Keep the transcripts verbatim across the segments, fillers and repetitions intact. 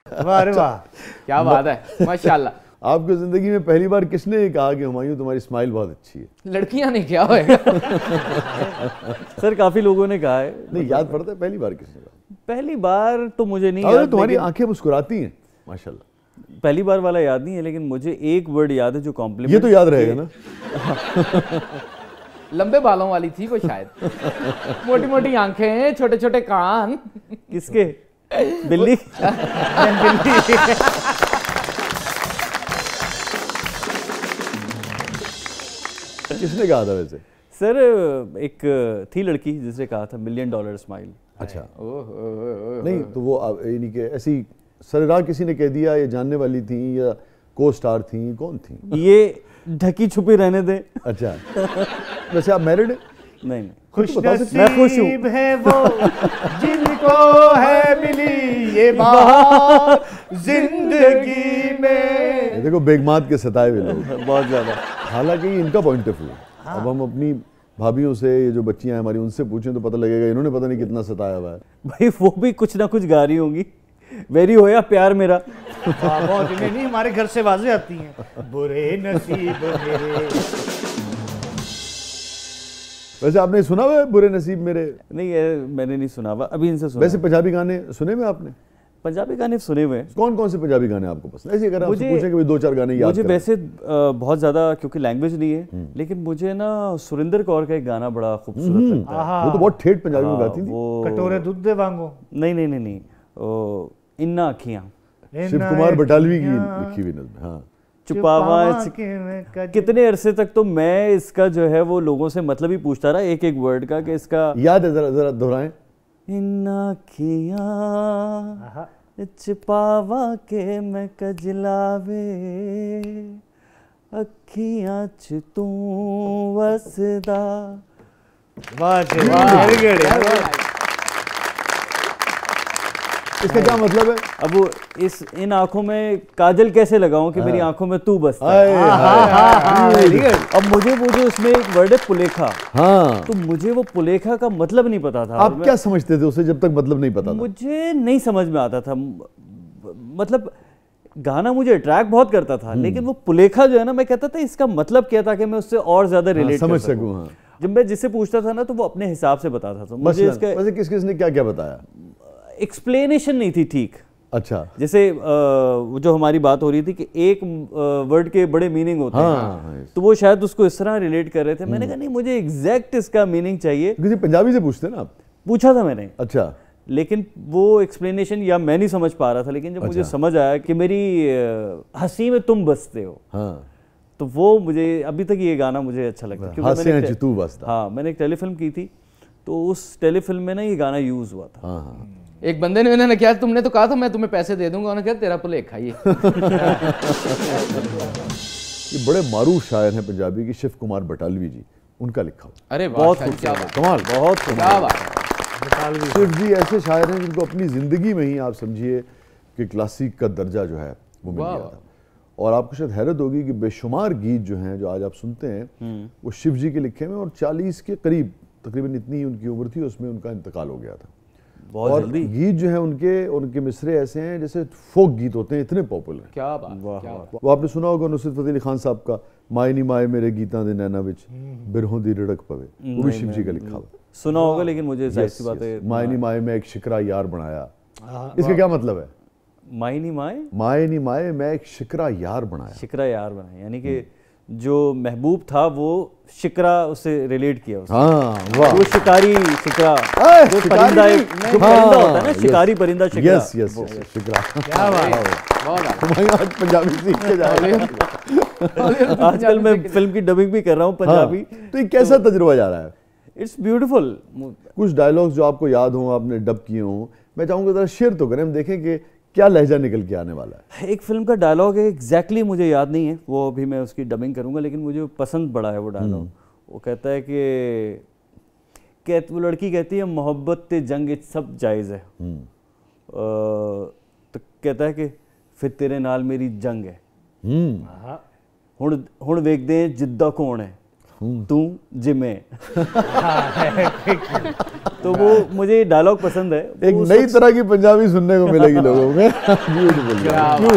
वाह वाह, क्या बात है, माशाल्लाह। आपकी जिंदगी में पहली बार किसने कहा कि हुमायूं तुम्हारी स्माइल बहुत अच्छी है? लड़कियां ने, क्या होएगा? सर काफी लोगों ने कहा है। नहीं याद पड़ता है पहली बार किसने कहा? पहली बार तो मुझे नहीं याद। याद, तुम्हारी आंखें मुस्कुराती हैं माशाल्लाह। पहली बार वाला याद नहीं है, लेकिन मुझे एक वर्ड याद है जो कॉम्प्लीमेंट। ये तो याद रहेगा ना। लंबे बालों वाली थी वो शायद। मोटी मोटी आंखें, छोटे छोटे कान। किसके? बिल्ली। बिल्ली। किसने कहा था वैसे? सर एक थी लड़की जिसने कहा था मिलियन डॉलर स्माइल। अच्छा। नहीं तो वो यानी कि ऐसी सरेराह किसी ने कह दिया, ये जानने वाली थी या को स्टार थी, कौन थी? ये ढकी छुपी रहने दे। अच्छा। वैसे आप मैरिड हैं? नहीं नहीं। खुश मैं खुश हूँ। है वो जिनको है मिली ये बात जिंदगी में। देखो बेगमात के सताए हुए लोग बहुत ज्यादा। हालांकि इनका पॉइंट ऑफ व्यू। अब हम अपनी भाभियों से, ये जो बच्चियां हैं हमारी, उनसे पूछें तो पता लगेगा इन्होंने पता नहीं कितना सताया हुआ है। भाई वो भी कुछ ना कुछ गा रही होंगी। वेरी हो या प्यार मेरा। बहुत नहीं, नहीं हमारे घर से आवाजें आती हैं, बुरे नसीब मेरे। वैसे आपने सुना हुआ है बुरे नसीब मेरे? नहीं ये मैंने नहीं सुना हुआ, अभी इनसे सुना। वैसे पंजाबी गाने सुने हुए आपने? पंजाबी गाने सुने हुए हैं। कौन कौन से पंजाबी गाने आपको पसंद? ऐसे अगर आपसे मुझे पूछें कि भाई दो चार गाने याद मुझे करें। वैसे बहुत ज्यादा, क्योंकि लैंग्वेज नहीं है, लेकिन मुझे ना सुरिंदर कौर का एक गाना बड़ा खूबसूरत लगता है। वो तो बहुत ठेठ पंजाबी में गाती थी। वो कटोरे दूध दे वांगो। नहीं नहीं नहीं नहीं ओ, इन्ना अखियां। शिव कुमार बटालवी की लिखी हुई नज़्म। हाँ। छुपावा। कितने अरसे तक तो मैं इसका जो है वो लोगों से मतलब ही पूछता रहा एक एक वर्ड का, कि इसका याद है? जरा जरा दोहराएं। इन्ना अखियां छुपावा के मैं कजलावे अखियां च तू वसदा। वाह जी वाह, वेरी गुड। इसका क्या मतलब है? अब वो इस इन आंखों में काजल कैसे लगाऊं कि मेरी आंखों में तू बसता है। अब मुझे वो जो उसमें एक वर्ड है पुलेखा। हाँ। तो मुझे वो पुलेखा का मतलब नहीं पता था। आप क्या समझते थे उसे जब तक मतलब नहीं पता था? मुझे नहीं समझ में आता था। मतलब गाना मुझे अट्रैक्ट बहुत करता था, लेकिन वो पुलेखा जो है ना, मैं कहता था इसका मतलब क्या था कि मैं उससे और ज्यादा रिलेट समझ सकूं। हाँ। जब मैं जिससे पूछता था ना तो वो अपने हिसाब से बताता था मुझे। इसका वैसे किस किस ने क्या क्या बताया? एक्सप्लेनेशन नहीं थी ठीक। अच्छा। जैसे आ, जो हमारी बात हो रही थी कि एक वर्ड के बड़े मीनिंग होते हैं। हाँ, तो वो शायद उसको इस तरह रिलेट कर रहे थे। मैंने कहा नहीं, मुझे एग्जैक्ट इसका मीनिंग चाहिए। किसी पंजाबी से पूछते ना आप? पूछा था मैंने। अच्छा। लेकिन वो एक्सप्लेनेशन या मैं नहीं समझ पा रहा था, लेकिन जब अच्छा। मुझे समझ आया कि मेरी हंसी में तुम बसते हो। हाँ। तो वो मुझे अभी तक ये गाना मुझे अच्छा लगता है, क्योंकि मैंने तू बसता। हाँ, मैंने एक टेलीफिल्म की थी, तो उस टेलीफिल्म में ना ये गाना यूज हुआ था। हाँ। एक बंदे ने उन्होंने क्या, तुमने तो कहा था मैं तुम्हें पैसे दे दूंगा, उन्होंने कहा तेरा पुलेखा ये। ये बड़े मारूफ शायर हैं पंजाबी की, शिव कुमार बटालवी जी, उनका लिखा हुआ। अरे बहुत कमाल, बहुत कमाल। शिव जी ऐसे शायर हैं जिनको अपनी जिंदगी में ही आप समझिए कि क्लासिक का दर्जा जो है वो मिल गया था। और आपको शायद हैरत होगी कि बेशुमार गीत जो हैं जो आज आप सुनते हैं वो शिव जी के लिखे हुए, और चालीस के करीब तकरीबन इतनी ही उनकी उम्र थी, उसमें उनका इंतकाल हो गया था। और जल्दी। गीत जो है उनके उनके मिसरे ऐसे हैं जैसे फोक गीत होते हैं, इतने पॉपुलर। क्या बात, क्या बात। वो आपने सुना होगा नुसरत फतेह अली खान साहब का माए नी माए मेरे गीतां दे नैना विच बिरहों दी रिड़क पवे, वो भी शिव जी का लिखा हुआ। सुना होगा, लेकिन मुझे जाहिर सी बात है। माए नी माए मैं एक शिकरा यार बनाया, इसका क्या मतलब है? माए नी माए माए नी माए मैं एक शिकरा यार बनाया। शिकरा यार बनाया यानी कि जो महबूब था वो शिकरा उससे रिलेट किया उसने। हाँ, वाह। वो शिकारी शिकरा, जो परिंदा एक जो परिंदा होता है ना, शिकारी परिंदा शिकरा। यस यस यस शिकरा। क्या बात है, तुम्हारी आज पंजाबी सीख के जा रहे हो। आजकल मैं फिल्म की डबिंग भी कर रहा हूँ पंजाबी। तो ये कैसा तजुर्बा जा रहा है? It's beautiful. कुछ डायलॉग्स जो आपको याद हो, आपने डब किए हों, मैं चाहूँगा जरा शेयर तो करें, हम देखें कि क्या लहजा निकल के आने वाला है। एक फिल्म का डायलॉग है, एग्जैक्टली मुझे याद नहीं है, वो अभी मैं उसकी डबिंग करूंगा, लेकिन मुझे पसंद बड़ा है वो डायलॉग। वो कहता है कि कहत वो लड़की कहती है मोहब्बत ते जंग सब जायज़ है। तो कहता है कि फिर तेरे नाल मेरी जंग है, हुण हुण वेखदे जिद्दा कौन है, तू जिमे। तो वो मुझे डायलॉग पसंद है। एक नई तरह की पंजाबी सुनने को मिलेगी लोगों में। ब्यूटीफुल।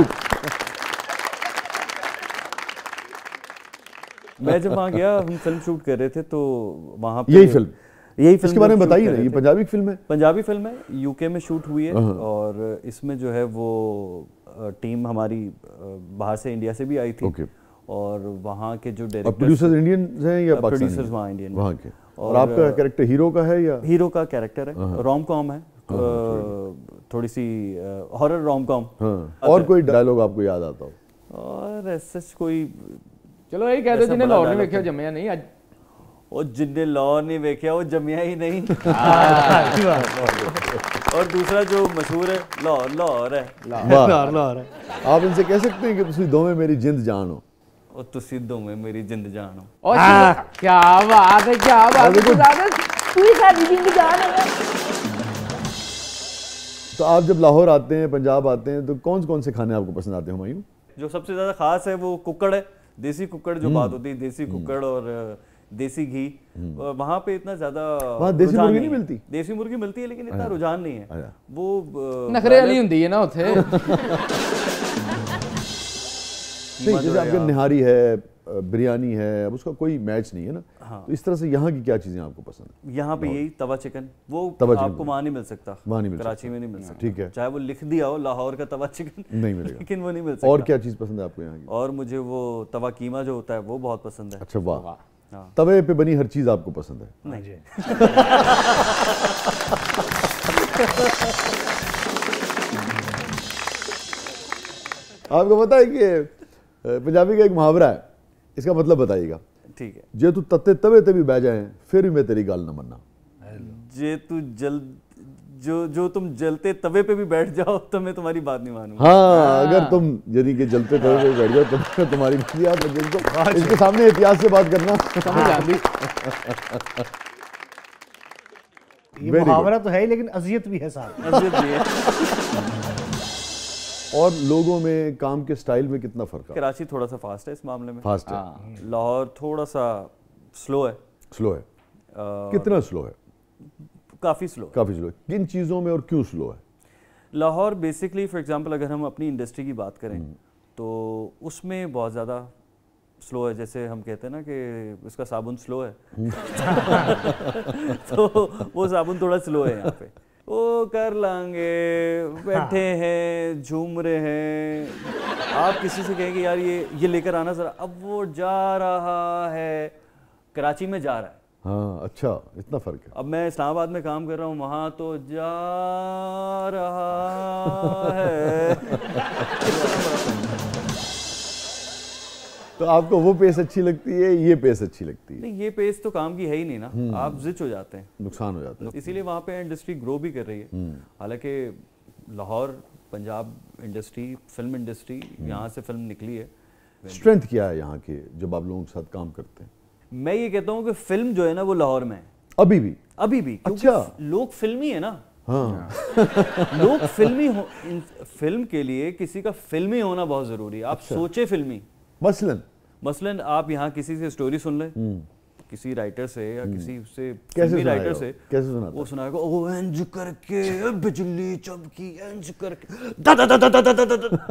मैं जब वहाँ गया, हम फिल्म शूट कर रहे थे तो वहाँ पे यही फिल्म यही फिल्म इसके बारे में बताइए ना। ये पंजाबी फिल्म है? पंजाबी फिल्म है, यूके में शूट हुई है। और इसमें जो है वो टीम हमारी बाहर से, इंडिया से भी आई थी। okay. और वहाँ के जो डायरेक्टर, प्रोड्यूसर्स इंडियन हैं या पाकिस्तानी? प्रोड्यूसर्स वहाँ इंडियन वहाँ के। और, और आपका कैरेक्टर हीरो का है या? हीरो का कैरेक्टर है, रोम कॉम है, थोड़ी सी हॉरर रोम कॉम। और कोई डायलॉग आपको याद आता हो? और ऐसा कोई, चलो यही कह दो जिन्हें लाहौर नहीं देखा जमिया नहीं आज। वो जिन्हें लाहौर नहीं देखा वो जमिया ही नहीं। और दूसरा जो मशहूर है, लाहौर लाहौर है, लाहौर लाहौर है। आप इनसे कह सकते हैं कि तुसी दोवें मेरी जिंद जान हो। और तुसी दोवें मेरी जिंद जान हो। और क्या बात है, क्या बात है, तू ही सारी जिंद जान है। तो आप जब लाहौर आते हैं, पंजाब आते हैं, तो कौन कौन से खाने आपको पसंद आते हैं हुमायूं? जो सबसे ज्यादा खास है वो कुक्कड़ है, देसी कुक्कड़ जो बात होती है, देसी कुक्कड़ और देसी घी। वहाँ पे इतना ज्यादा वहाँ देसी मुर्गी नहीं मिलती? देसी मुर्गी मिलती है लेकिन इतना रुझान नहीं है। वो नखरे वाली हुंदी है ना उथे। नहीं, जैसे आपके निहारी है, बिरयानी है, अब उसका कोई मैच नहीं है ना। हाँ। तो इस तरह से यहाँ की क्या चीजें आपको पसंद है? यहाँ पे यही तवा चिकन, वो तवा आपको वहाँ नहीं मिल सकता, वहाँ नहीं मिल कराची में नहीं मिल सकता। ठीक है, चाहे वो लिख दिया हो लाहौर का तवा चिकन, नहीं मिलेगा, लेकिन वो नहीं मिल सकता। और क्या चीज पसंद है आपको यहाँ की? और मुझे वो तवा कीमा जो होता है वो बहुत पसंद है। अच्छा, वाह। हाँ। तवे पे बनी हर चीज आपको पसंद है? नहीं। आपको पता है कि पंजाबी का एक मुहावरा है, इसका मतलब बताइएगा। ठीक है। जे तू तत्ते तवे ते भी बह जाए फिर भी मैं तेरी गल न मन्ना। जे तू जल जो जो तुम जलते तवे पे भी बैठ जाओ तो मैं तुम्हारी बात नहीं मानूंगा। हाँ, अगर तुम यानी कि जलते तवे पे बैठ जाओ तो मैं तुम्हारी बात याद रखेंगे। इसके सामने एहतियात से बात करना समझ आ गई। ये मुहावरा तो है ही लेकिन अजियत भी है साथ। अजियत भी है। और लोगों में, काम के स्टाइल में कितना फर्क है? कराची थोड़ा सा फास्ट है इस मामले में। फास्ट है। लाहौर थोड़ा सा स्लो है। स्लो है? कितना स्लो है? काफ़ी स्लो। काफ़ी स्लो। किन चीज़ों में और क्यों स्लो है? लाहौर बेसिकली फॉर एग्जांपल अगर हम अपनी इंडस्ट्री की बात करें तो उसमें बहुत ज़्यादा स्लो है। जैसे हम कहते हैं ना कि उसका साबुन स्लो है। तो वो साबुन थोड़ा स्लो है यहाँ पे। वो कर लांगे, बैठे हैं, झूम रहे हैं। आप किसी से कहेंगे यार ये ये लेकर आना ज़रा, अब वो जा रहा है, कराची में जा रहा है। हाँ, अच्छा, इतना फर्क है। अब मैं इस्लामाबाद में काम कर रहा हूँ, वहाँ तो जा रहा है। तो आपको वो पेस अच्छी लगती है, ये पेस अच्छी लगती है? नहीं, ये पेस तो काम की है ही नहीं ना, आप जिच हो जाते हैं, नुकसान हो जाता है। इसीलिए वहाँ पे इंडस्ट्री ग्रो भी कर रही है। हालांकि Lahore, Punjab industry, film industry, यहाँ से फिल्म निकली है। स्ट्रेंथ क्या है यहाँ के जब आप लोगों के साथ काम करते हैं? मैं ये कहता हूँ कि फिल्म जो है ना वो लाहौर में है अभी भी। अभी भी क्योंकि अच्छा। लोग फिल्मी है ना। हाँ। लोग फिल्मी हो, फिल्म के लिए किसी का फिल्मी होना बहुत जरूरी है। आप अच्छा। सोचे फिल्मी, मसलन मसलन आप यहाँ किसी से स्टोरी सुन लें, किसी राइटर से या किसी से कैसे राइटर से, कैसे सुना वो सुनाएगा, ओ एंज करके बिजली चमकी, एंज करके दा दा दा दा दा दा दा।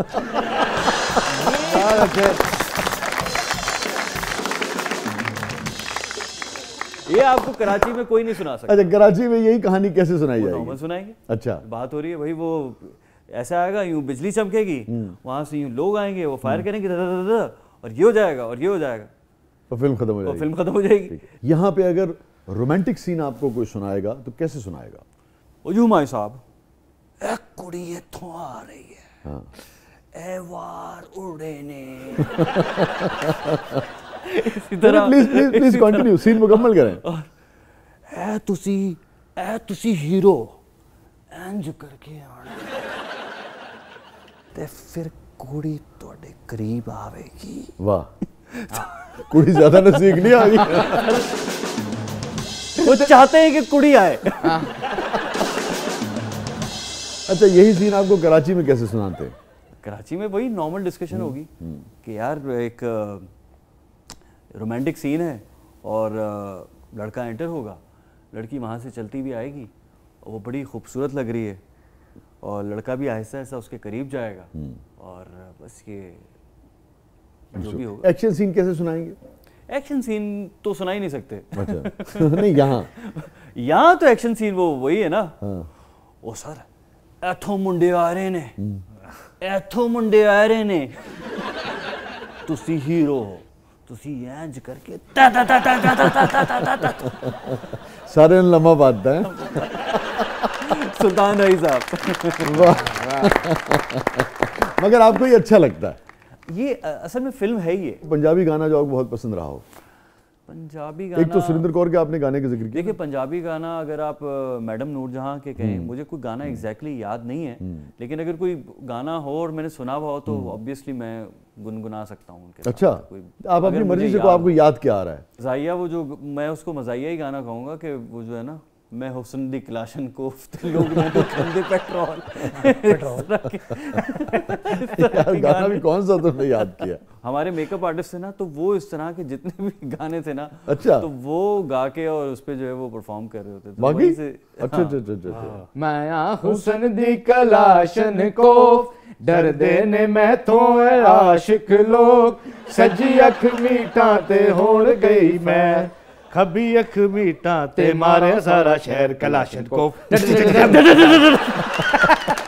ये आपको कराची में कोई नहीं सुना सकता। अच्छा, कराची में यही कहानी कैसे सुनाई जाएगी? नॉर्मल सुनाएंगे। अच्छा, बात हो रही है भाई, वो ऐसा आएगा, यूं बिजली चमकेगी, वहां से यूं लोग आएंगे, वो फायर करेंगे, दा, दा, दा, दा, और ये हो जाएगा और ये हो जाएगा, तो फिल्म खत्म हो जाएगी। फिल्म खत्म हो जाएगी। यहाँ पे अगर रोमांटिक सीन आपको कोई सुनाएगा तो कैसे सुनाएगा? ओ यूं माई साहब, ए कुड़ी इत्थों आ रही है, हाँ। ए वार उड़े ने। Please please please continue, scene मुकम्मल करें। ए तुसी ए तुसी हीरो इंज करके आना ते फिर कुड़ी तोड़े करीब आवेगी। वाह, कुड़ी ज्यादा नजदीक नहीं आ गई। वो चाहते हैं कि कुड़ी आए। अच्छा, यही सीन आपको कराची में कैसे सुनाते हैं? कराची में वही नॉर्मल डिस्कशन होगी कि यार एक रोमांटिक सीन है और लड़का एंटर होगा, लड़की वहाँ से चलती भी आएगी और वो बड़ी खूबसूरत लग रही है और लड़का भी आहिस्ता आहिस्ता उसके करीब जाएगा और बस ये जो भी होगा। एक्शन सीन कैसे सुनाएंगे? एक्शन सीन तो सुना ही नहीं सकते। अच्छा नहीं, यहाँ यहाँ तो एक्शन सीन वो वही है ना। हाँ। ओ सर एथो मुंडे आ रहे ने, एथो मुंडे आ रहे ने, तुसी हीरो हो, तुसी इंज करके ता ता ता ता ता ता ता ता ता सारे लम्हा बांधता है सुल्तान रही साहब। मगर आपको ये अच्छा लगता है? ये असल में फिल्म है ये। पंजाबी गाना जो आपको बहुत पसंद रहा हो? पंजाबी गाना, एक तो सुरिंदर कौर के आपने गाने का जिक्र किया। देखिए पंजाबी गाना अगर आप मैडम नूरजहां के कहें, मुझे कोई गाना एग्जैक्टली याद नहीं है, लेकिन अगर कोई गाना हो और मैंने सुना हुआ हो तो ऑब्वियसली मैं गुनगुना सकता हूँ उनके। अच्छा, आप अपनी मर्जी से को आपको याद क्या आ रहा है? ज़ाहिया, वो जो मैं उसको मज़ाहिया ही गाना कहूँगा कि वो जो है ना, मैं हुस्न दी क्लाशन कोफ्त लोग मैं तो खंदे पेट्रोल पेट्रोल यार गाना भी कौन सा तुमने याद किया? हमारे मेकअप आर्टिस्ट थे ना, तो वो इस तरह के जितने भी गाने थे ना, अच्छा, तो वो गा के और उस पे जो है वो परफॉर्म कर रहे होते थे। बाकी से, अच्छा हाँ। अच्छा अच्छा अच्छा। मैं हुस्न दी क्लाशन को डर देने मैं तो आशिक लोग, सजी अख मीठा ते होण गई मैं, खबी अख मीठा ते मारे सारा शहर कलाशन को।